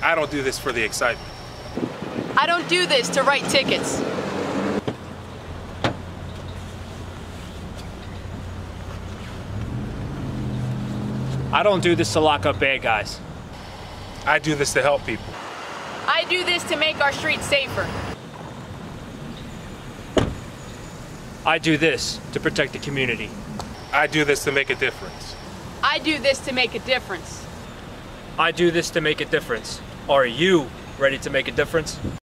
I don't do this for the excitement. I don't do this to write tickets. I don't do this to lock up bad guys. I do this to help people. I do this to make our streets safer. I do this to protect the community. I do this to make a difference. I do this to make a difference. I do this to make a difference. Are you ready to make a difference?